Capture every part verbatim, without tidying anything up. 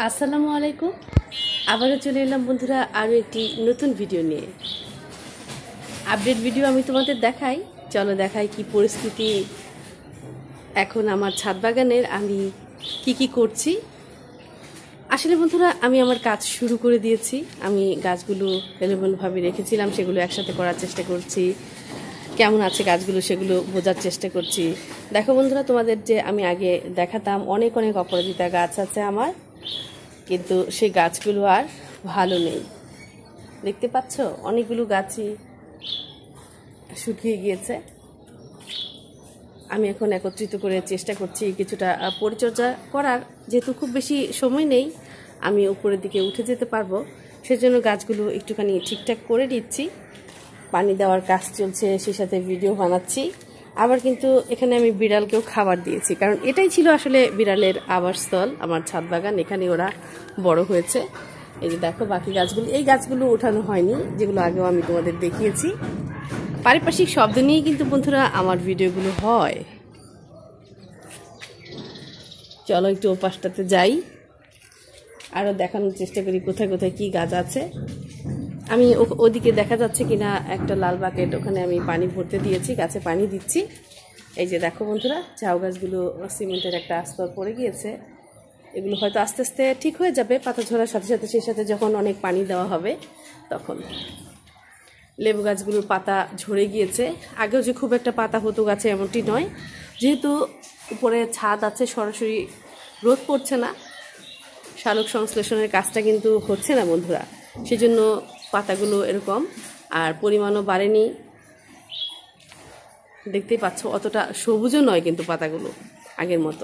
আসসালামু আলাইকুম। আবারও চলে এলাম বন্ধুরা আরও একটি নতুন ভিডিও নিয়ে। আপডেট ভিডিও আমি তোমাদের দেখাই, চলো দেখাই কি পরিস্থিতি এখন আমার ছাদ বাগানের, আমি কি কি করছি। আসলে বন্ধুরা আমি আমার কাজ শুরু করে দিয়েছি। আমি গাছগুলো এলোমেলোভাবে রেখেছিলাম, সেগুলো একসাথে করার চেষ্টা করছি। কেমন আছে গাছগুলো সেগুলো বোঝার চেষ্টা করছি। দেখো বন্ধুরা, তোমাদের যে আমি আগে দেখাতাম অনেক অনেক অপরাজিতা গাছ আছে আমার, কিন্তু সেই গাছগুলো আর ভালো নেই। দেখতে পাচ্ছ অনেকগুলো গাছই শুকিয়ে গিয়েছে। আমি এখন একত্রিত করে চেষ্টা করছি কিছুটা পরিচর্যা করার, যেহেতু খুব বেশি সময় নেই, আমি উপরের দিকে উঠে যেতে পারবো, সেজন্য গাছগুলো একটুখানি ঠিকঠাক করে দিচ্ছি। পানি দেওয়ার কাজ চলছে, সেই সাথে ভিডিও বানাচ্ছি। আবার কিন্তু এখানে আমি বিড়ালকেও খাবার দিয়েছি, কারণ এটাই ছিল আসলে বিড়ালের আবাসস্থল আমার ছাদ বাগান। এখানে ওরা বড় হয়েছে। এই যে দেখো বাকি গাছগুলো, এই গাছগুলো ওঠানো হয়নি, যেগুলো আগেও আমি তোমাদের দেখিয়েছি। পারিপার্শ্বিক শব্দ নিয়েই কিন্তু বন্ধুরা আমার ভিডিওগুলো হয়। চলো একটু ওপাশটাতে যাই, আরও দেখানোর চেষ্টা করি কোথায় কোথায় কি গাছ আছে। আমি ওদিকে দেখা যাচ্ছে কিনা একটা লাল বাকেট, ওখানে আমি পানি ভরতে দিয়েছি, গাছে পানি দিচ্ছি। এই যে দেখো বন্ধুরা, ঝাউ গাছগুলো সিমেন্টের একটা আস্তর পড়ে গিয়েছে। এগুলো হয়তো আস্তে আস্তে ঠিক হয়ে যাবে পাতা ঝরার সাথে সাথে, সেই সাথে যখন অনেক পানি দেওয়া হবে তখন। লেবু গাছগুলোর পাতা ঝরে গিয়েছে। আগেও যে খুব একটা পাতা হতো গাছে এমনটি নয়, যেহেতু উপরে ছাদ আছে, সরাসরি রোদ পড়ছে না, শালক সংশ্লেষণের কাজটা কিন্তু হচ্ছে না বন্ধুরা, সেজন্য পাতাগুলো এরকম, আর পরিমাণও বাড়েনি। দেখতেই পাচ্ছ অতটা সবুজও নয় কিন্তু পাতাগুলো আগের মতো।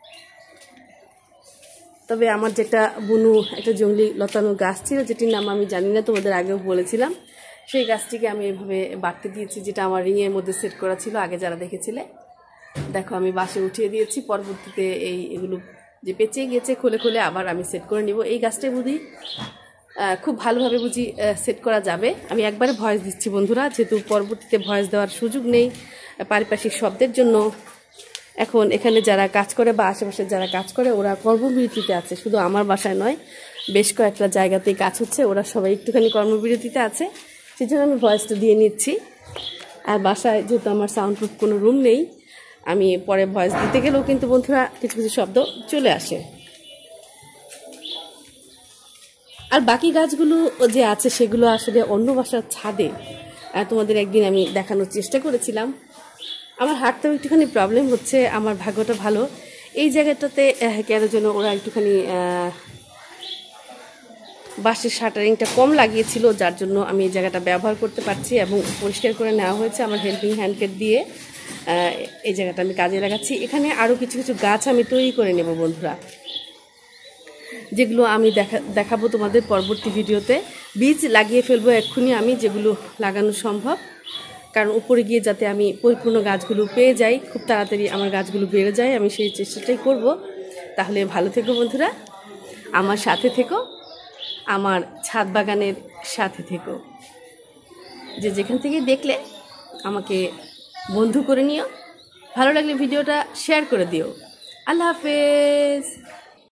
তবে আমার যেটা বুনু একটা জঙ্গলি লতানো গাছ ছিল, যেটির নাম আমি জানি না, তোমাদের আগেও বলেছিলাম, সেই গাছটিকে আমি এভাবে বাড়তে দিয়েছি, যেটা আমার রিংয়ের মধ্যে সেট করা ছিল আগে যারা দেখেছিলে। দেখো আমি বাসে উঠিয়ে দিয়েছি, পরবর্তীতে এই এগুলো যে পেঁচে গিয়েছে খুলে খুলে আবার আমি সেট করে নিব। এই গাছটাই বুঝি খুব ভালোভাবে বুঝি সেট করা যাবে। আমি একবারে ভয়েস দিচ্ছি বন্ধুরা, যেহেতু পরবর্তীতে ভয়েস দেওয়ার সুযোগ নেই পারিপার্শ্বিক শব্দের জন্য। এখন এখানে যারা কাজ করে বা আশেপাশে যারা কাজ করে ওরা কর্মবিরতিতে আছে, শুধু আমার বাসায় নয়, বেশ কয়েকটা জায়গাতেই কাজ হচ্ছে, ওরা সবাই একটুখানি কর্মবিরতিতে আছে, সেই জন্য আমি ভয়েসটা দিয়ে নিচ্ছি। আর বাসায় যেহেতু আমার সাউন্ড প্রুফ কোনো রুম নেই, আমি পরে ভয়েস দিতে গেলেও কিন্তু বন্ধুরা কিছু কিছু শব্দ চলে আসে। আর বাকি গাছগুলো যে আছে সেগুলো আসলে অন্য বাসার ছাদে তোমাদের একদিন আমি দেখানোর চেষ্টা করেছিলাম। আমার হাঁটতেও একটুখানি প্রবলেম হচ্ছে, আমার ভাগ্যটা ভালো, এই জায়গাটাতে কেন যেন ওরা একটুখানি বাঁশের শাটারিংটা কম লাগিয়েছিল, যার জন্য আমি এই জায়গাটা ব্যবহার করতে পারছি এবং পরিষ্কার করে নেওয়া হয়েছে আমার হেল্পিং হ্যান্ডকেট দিয়ে। এই জায়গাটা আমি কাজে লাগাচ্ছি। এখানে আরও কিছু কিছু গাছ আমি তৈরি করে নেব বন্ধুরা, যেগুলো আমি দেখা দেখাবো তোমাদের পরবর্তী ভিডিওতে। বীজ লাগিয়ে ফেলবো এক্ষুনি আমি, যেগুলো লাগানো সম্ভব, কারণ উপরে গিয়ে যাতে আমি পরিপূর্ণ গাছগুলো পেয়ে যাই, খুব তাড়াতাড়ি আমার গাছগুলো বেড়ে যায়, আমি সেই চেষ্টাটাই করব। তাহলে ভালো থেকো বন্ধুরা, আমার সাথে থেকো, আমার ছাদ বাগানের সাথে থেকো। যে যেখান থেকে দেখলে আমাকে বন্ধু করে নিও, ভালো লাগলে ভিডিওটা শেয়ার করে দিও। আল্লাহ হাফেজ।